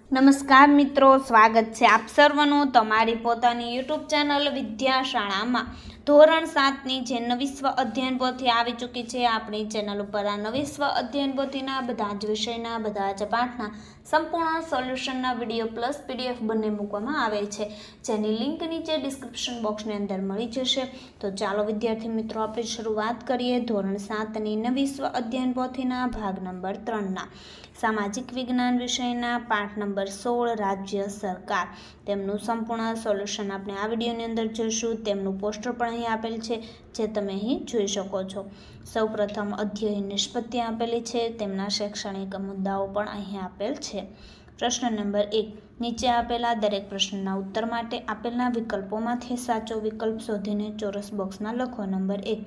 નમસ્કાર મિત્રો, સ્વાગત છે આપ સર્વનું તમારી પોતાની યુટ્યુબ ચેનલ વિદ્યાશાળામાં. ધોરણ 7ની જે નવી સ્વ અધ્યયન પોથી આવી ચૂકી છે આપણી ચેનલ ઉપર આ નવી સ્વ અધ્યયન પોથીના બધા જ વિષયના બધા જ પાઠના સંપૂર્ણ સોલ્યુશનના વિડીયો પ્લસ પીડીએફ બંને મૂકવામાં આવે છે, જેની લિંક નીચે ડિસ્ક્રિપ્શન બોક્સની અંદર મળી જશે. તો ચાલો વિદ્યાર્થી મિત્રો આપણે શરૂઆત કરીએ ધોરણ 7ની નવી સ્વ અધ્યયન પોથીના ભાગ નંબર 3ના સામાજિક વિજ્ઞાન વિષયના પાઠ નંબર 16 રાજ્ય સરકાર. તેમનું સંપૂર્ણ સોલ્યુશન આપણે આ વિડીયોની અંદર જોઈશું. તેમનું પોસ્ટર પણ અહીં આપેલ છે જે તમે અહીં જોઈ શકો છો. સૌપ્રથમ અધ્યયન નિષ્પત્તિ આપેલી છે, તેમના શૈક્ષણિક મુદ્દાઓ પણ અહીં આપેલ છે. પ્રશ્ન નંબર 1, નીચે આપેલા દરેક પ્રશ્નના ઉત્તર માટે આપેલના વિકલ્પોમાંથી સાચો વિકલ્પ શોધીને ચોરસ બોક્સમાં લખો. નંબર 1,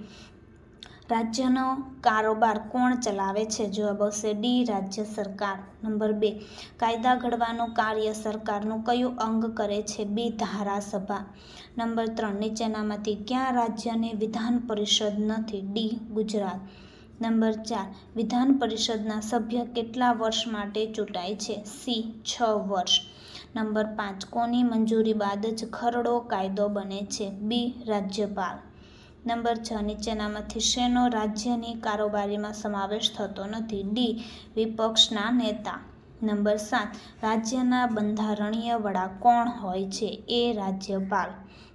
રાજ્યનો કારોબાર કોણ ચલાવે છે? જવાબ આવશે ડી, રાજ્ય સરકાર. નંબર 2, કાયદા ઘડવાનું કાર્ય સરકારનું કયું અંગ કરે છે? બી, ધારાસભા. નંબર 3, નીચેનામાંથી કયા રાજ્યની વિધાન પરિષદ નથી? ડી, ગુજરાત. નંબર 4, વિધાન પરિષદના સભ્ય કેટલા વર્ષ માટે ચૂંટાય છે? સી, 6 વર્ષ. નંબર 5, કોની મંજૂરી બાદ જ ખરડો કાયદો બને છે? બી, રાજ્યપાલ. નંબર 6, નીચેનામાંથી શેનો રાજ્યની કારોબારીમાં સમાવેશ થતો નથી? ડી, વિપક્ષના નેતા. નંબર 7, રાજ્યના બંધારણીય વડા કોણ હોય છે? એ, રાજ્યપાલ.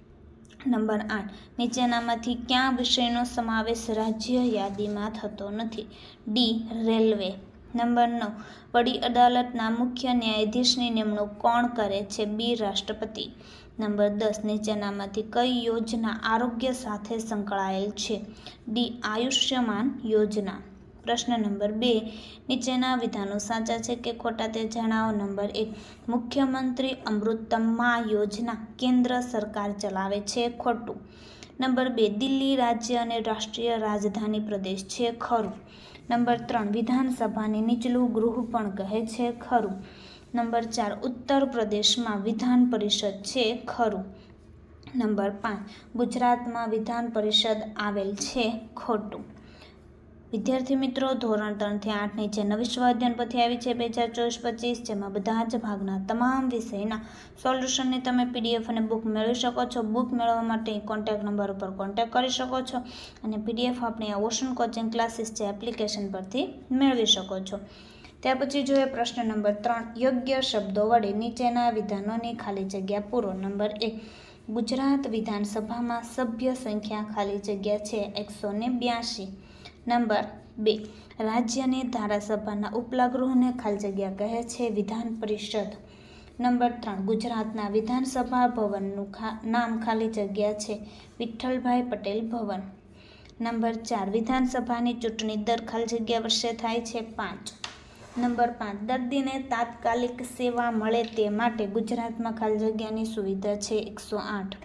નંબર 8, નીચેનામાંથી કયા વિષયનો સમાવેશ રાજ્ય યાદીમાં થતો નથી? D, railway. નંબર 9, વડી અદાલતના મુખ્ય ન્યાયાધીશની નિમણૂક કોણ કરે છે? બી, રાષ્ટ્રપતિ. નંબર 10, નીચેનામાંથી કઈ યોજના આરોગ્ય સાથે સંકળાયેલ છે? ડી, આયુષ્યમાન યોજના. પ્રશ્ન નંબર 2, નીચેના વિધાનો સાચા છે કે ખોટા તે જણાવો. નંબર 1, મુખ્યમંત્રી અમૃતમ્મા યોજના કેન્દ્ર સરકાર ચલાવે છે. ખોટું. નંબર 2, દિલ્હી રાજ્ય અને રાષ્ટ્રીય રાજધાની પ્રદેશ છે. ખરું. નંબર 3, વિધાનસભાને નીચલું ગૃહ પણ કહે છે. ખરું. નંબર 4, ઉત્તર પ્રદેશમાં વિધાન પરિષદ છે. ખરું. નંબર 5, ગુજરાતમાં વિધાન પરિષદ આવેલ છે. ખોટું. વિદ્યાર્થી મિત્રો, ધોરણ 3થી 8ની જે નવી સ્વ અધ્યયન પોથી આવી છે 2024-25, જેમાં બધા જ ભાગના તમામ વિષયના સોલ્યુશનની તમે પીડીએફ અને બુક મેળવી શકો છો. બુક મેળવવા માટે કોન્ટેક્ટ નંબર ઉપર કોન્ટેક્ટ કરી શકો છો અને પીડીએફ આપણે આ ઓશન કોચિંગ ક્લાસીસ જે એપ્લિકેશન પરથી મેળવી શકો છો. ત્યાર પછી જોઈએ પ્રશ્ન નંબર 3, યોગ્ય શબ્દો વડે નીચેના વિધાનોની ખાલી જગ્યા પૂરો. નંબર 1, ગુજરાત વિધાનસભામાં સભ્ય સંખ્યા ખાલી જગ્યા છે 182. નંબર 2, રાજ્યની ધારાસભાના ઉપલા ગૃહને ખાલી જગ્યા કહે છે વિધાન પરિષદ. નંબર 3, ગુજરાતના વિધાનસભા ભવનનું નામ ખાલી જગ્યા છે વિઠ્ઠલભાઈ પટેલ ભવન. નંબર 4, વિધાનસભાની ચૂંટણી દર ખાલી જગ્યા વર્ષે થાય છે 5. નંબર 5, દર્દીને તાત્કાલિક સેવા મળે તે માટે ગુજરાતમાં ખાલી જગ્યાની સુવિધા છે 108.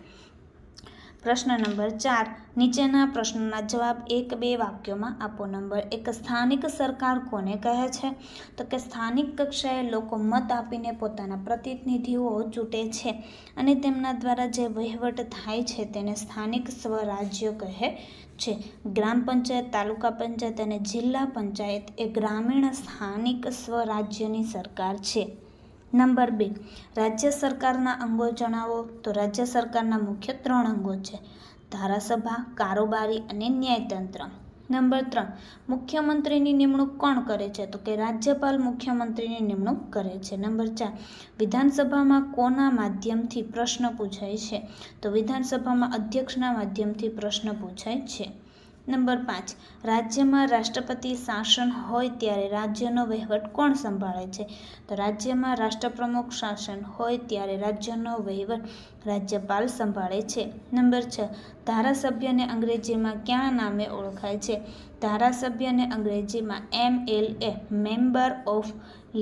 પ્રશ્ન નંબર 4, નીચેના પ્રશ્નોના જવાબ 1-2 વાક્યોમાં આપો. નંબર 1, સ્થાનિક સરકાર કોને કહે છે? તો કે સ્થાનિક કક્ષાએ લોકો મત આપીને પોતાના પ્રતિનિધિઓ ચૂંટે છે અને તેમના દ્વારા જે વહીવટ થાય છે તેને સ્થાનિક સ્વરાજ્ય કહે છે. ગ્રામ પંચાયત, તાલુકા પંચાયત અને જિલ્લા પંચાયત એ ગ્રામીણ સ્થાનિક સ્વરાજ્યની સરકાર છે. નંબર 2, રાજ્ય સરકારના અંગો જણાવો. તો રાજ્ય સરકારના મુખ્ય 3 અંગો છે: ધારાસભા, કારોબારી અને ન્યાયતંત્ર. નંબર 3, મુખ્યમંત્રીની નિમણૂક કોણ કરે છે? તો કે રાજ્યપાલ મુખ્યમંત્રીની નિમણૂક કરે છે. નંબર 4, વિધાનસભામાં કોના માધ્યમથી પ્રશ્ન પૂછાય છે? તો વિધાનસભામાં અધ્યક્ષના માધ્યમથી પ્રશ્ન પૂછાય છે. નંબર 5, રાજ્યમાં રાષ્ટ્રપતિ શાસન હોય ત્યારે રાજ્યનો વહીવટ કોણ સંભાળે છે? તો રાજ્યમાં રાષ્ટ્રપ્રમુખ શાસન હોય ત્યારે રાજ્યનો વહીવટ રાજ્યપાલ સંભાળે છે. નંબર 6, ધારાસભ્યને અંગ્રેજીમાં કયા નામે ઓળખાય છે? ધારાસભ્યને અંગ્રેજીમાં MLA, મેમ્બર ઓફ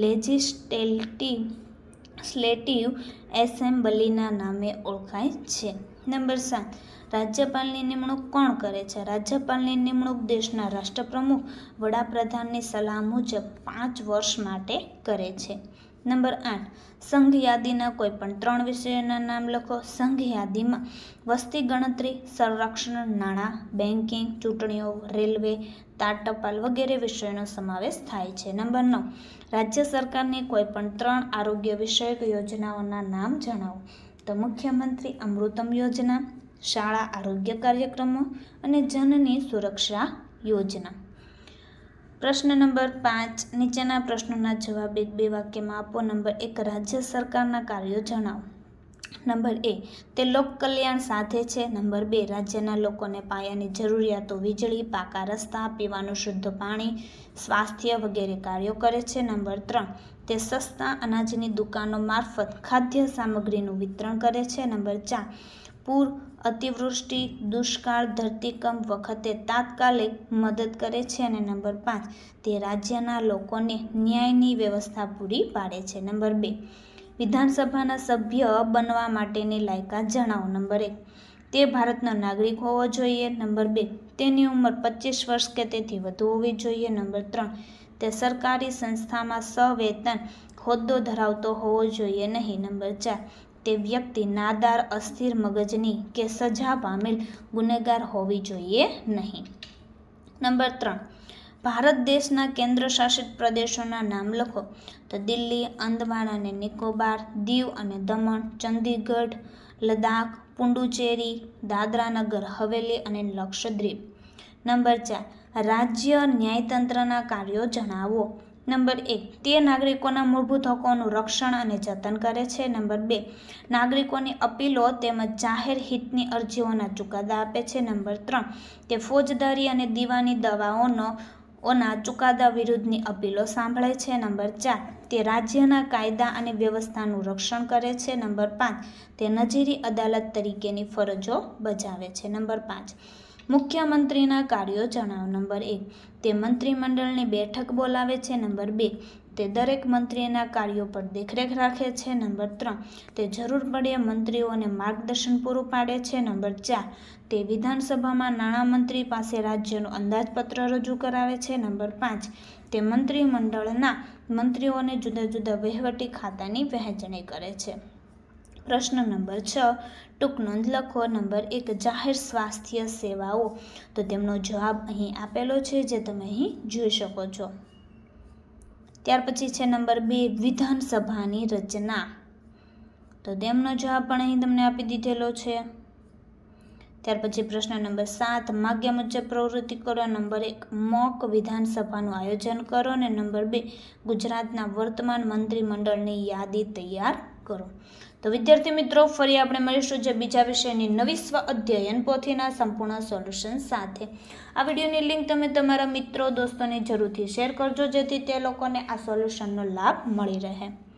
લેજિસ્લેટિવ એસેમ્બલીના નામે ઓળખાય છે. નંબર 7, રાજ્યપાલની નિમણૂક કોણ કરે છે? રાજ્યપાલની નિમણૂક દેશના રાષ્ટ્રપ્રમુખ વડાપ્રધાનની સલાહ મુજબ 5 વર્ષ માટે કરે છે. નંબર 8, સંઘ યાદીના કોઈપણ 3 વિષયોના નામ લખો. સંઘ યાદીમાં વસ્તી ગણતરી, સંરક્ષણ, નાણાં, બેન્કિંગ, ચૂંટણીઓ, રેલવે, તાર ટપાલ વગેરે વિષયોનો સમાવેશ થાય છે. નંબર 9, રાજ્ય સરકારની કોઈપણ 3 આરોગ્ય વિષયક યોજનાઓના નામ જણાવો. તો મુખ્યમંત્રી અમૃતમ યોજના, શાળા આરોગ્ય કાર્યક્રમો અને જનની સુરક્ષા યોજના. પ્રશ્ન નંબર 5, નીચેના પ્રશ્નોના જવાબ 1-2 વાક્યમાં આપો. નંબર 1, રાજ્ય સરકારના કાર્યો જણાવો. નંબર A, તે લોક કલ્યાણ સાધે છે. નંબર 2, રાજ્યના લોકોને પાયાની જરૂરિયાતો વીજળી, પાકા રસ્તા, પીવાનું શુદ્ધ પાણી, સ્વાસ્થ્ય વગેરે કાર્યો કરે છે. નંબર 3, તે સસ્તા અનાજની દુકાનો મારફત ખાદ્ય સામગ્રીનું વિતરણ કરે છે. નંબર 4, પૂર, અતિવૃષ્ટિ, દુષ્કાળ, ધરતીકંપ વખતે તાત્કાલિક મદદ કરે છે. અને નંબર 5, તે રાજ્યના લોકોને ન્યાયની વ્યવસ્થા પૂરી પાડે છે. નંબર 2, વિધાનસભાના સભ્ય બનવા માટેની લાયકાત જણાવો. નંબર 1, તે ભારતનો નાગરિક હોવો જોઈએ. નંબર 2, તેની ઉંમર 25 વર્ષ કે તેથી વધુ હોવી જોઈએ. નંબર 3, તે સરકારી સંસ્થામાં સવેતન હોદ્દો ધરાવતો હોવો જોઈએ નહીં. નંબર 4, તે વ્યક્તિ નાદાર, અસ્થિર મગજની કે સજા પામેલ ગુનેગાર હોવી જોઈએ નહીં. નંબર 3, ભારત દેશના કેન્દ્ર શાસિત પ્રદેશોના નામ લખો. તો દિલ્હી, અંદમાન અને નિકોબાર, દીવ અને દમણ, ચંદીગઢ, લદ્દાખ, પુડુચેરી, દાદરા નગર હવેલી અને લક્ષદ્વીપ. નંબર 4, રાજ્ય ન્યાયતંત્રના કાર્યો જણાવો. નંબર 1, તે નાગરિકોના મૂળભૂત હકોનું રક્ષણ અને જતન કરે છે. નંબર 2, નાગરિકોની અપીલો તેમજ જાહેર હિતની અરજીઓના ચુકાદા આપે છે. નંબર 3, તે ફોજદારી અને દીવાની દાવાઓના ચુકાદા વિરુદ્ધની અપીલો સાંભળે છે. નંબર 4, તે રાજ્યના કાયદા અને વ્યવસ્થાનું રક્ષણ કરે છે. નંબર 5, તે નજીરી અદાલત તરીકેની ફરજો બજાવે છે. નંબર 5, મુખ્યમંત્રીના કાર્યો જણાવો. નંબર 1, તે મંત્રીમંડળની બેઠક બોલાવે છે. નંબર 2, તે દરેક મંત્રીના કાર્યો પર દેખરેખ રાખે છે. નંબર 3, તે જરૂર પડે મંત્રીઓને માર્ગદર્શન પૂરું પાડે છે. નંબર 4, તે વિધાનસભામાં નાણામંત્રી પાસે રાજ્યનું અંદાજપત્ર રજૂ કરાવે છે. નંબર 5, તે મંત્રીમંડળના મંત્રીઓને જુદા જુદા વહીવટી ખાતાની વહેંચણી કરે છે. પ્રશ્ન નંબર 6, ટૂંક નોંધ લખો. નંબર 1, જાહેર સ્વાસ્થ્ય સેવાઓ. તો તેમનો જવાબ અહીં આપેલો છે, જે તમે અહીં જોઈ શકો છો. ત્યાર પછી છે નંબર 2, વિધાનસભાની રચના. તો તેમનો જવાબ પણ અહીં તમને આપી દીધેલો છે. ત્યાર પછી પ્રશ્ન નંબર 7, માગ્યા મુજબ પ્રવૃત્તિ કરો. નંબર 1, મોક વિધાનસભાનું આયોજન કરો. અને નંબર 2, ગુજરાતના વર્તમાન મંત્રીમંડળની યાદી તૈયાર કરો. તો વિદ્યાર્થી મિત્રો, ફરી આપણે મળીશું જે બીજા વિષયની નવી સ્વ અધ્યયન પોથીના સંપૂર્ણ સોલ્યુશન સાથે. આ વિડીયોની લિંક તમે તમારા મિત્રો દોસ્તોને જરૂરથી શેર કરજો, જેથી તે લોકોને આ સોલ્યુશનનો લાભ મળી રહે.